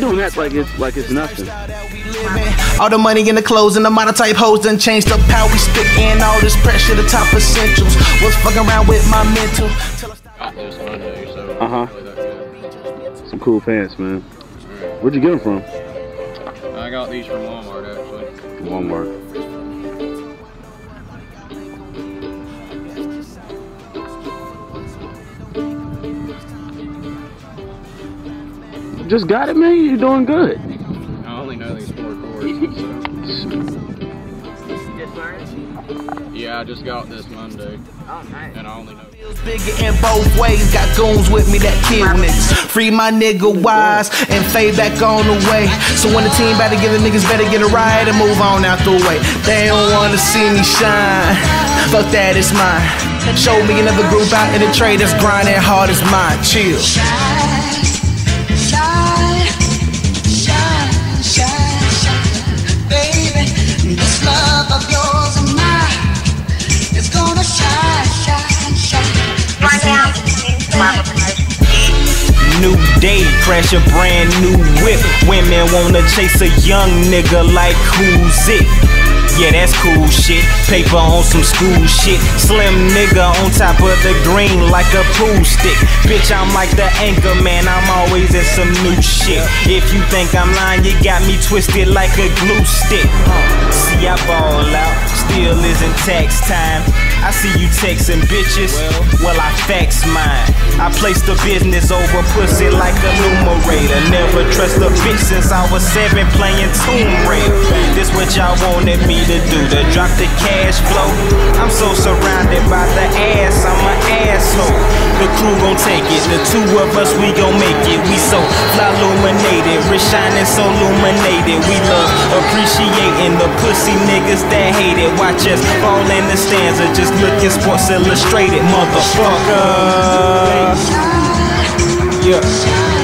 doing that like it's nothing. All the money in the clothes and the model type hoes done changed up how we stick in all this pressure, the top essentials. Was fucking around with my mental. Some cool pants, man. Where'd you get them from? I got these from Walmart, actually. Walmart. Just got it, man. You're doing good. I only know these 4 chords. Yeah, I just got this Monday. Oh, nice. And I only know. Bigger in both ways, got goons with me that kill niggas. Free my nigga Wise and fade back on the way. So when the team better give the niggas better get a ride and move on out the way. They don't wanna see me shine. Fuck that, it's mine. Show me another group out in the trade that's grinding hard as mine. Chill. New day, crash a brand new whip. Women wanna chase a young nigga like who's it? Yeah, that's cool shit. Paper on some school shit. Slim nigga on top of the green like a pool stick. Bitch, I'm like the anchor man, I'm always in some new shit. If you think I'm lying, you got me twisted like a glue stick. See, I ball out, still isn't tax time. I see you texting bitches, well I fax mine. I place the business over pussy like a numerator. Never trust a bitch since I was 7 playing Tomb Raider. This what y'all wanted me to do, to drop the cash flow. I'm so surrounded by the ass, I'm an asshole. The crew gon' take it, the 2 of us, we gon' make it. We so fly illuminated, rich shining so illuminated. We love appreciating the pussy niggas that hate it. Watch us fall in the stanza, just looking Sports Illustrated, motherfucker. Yeah.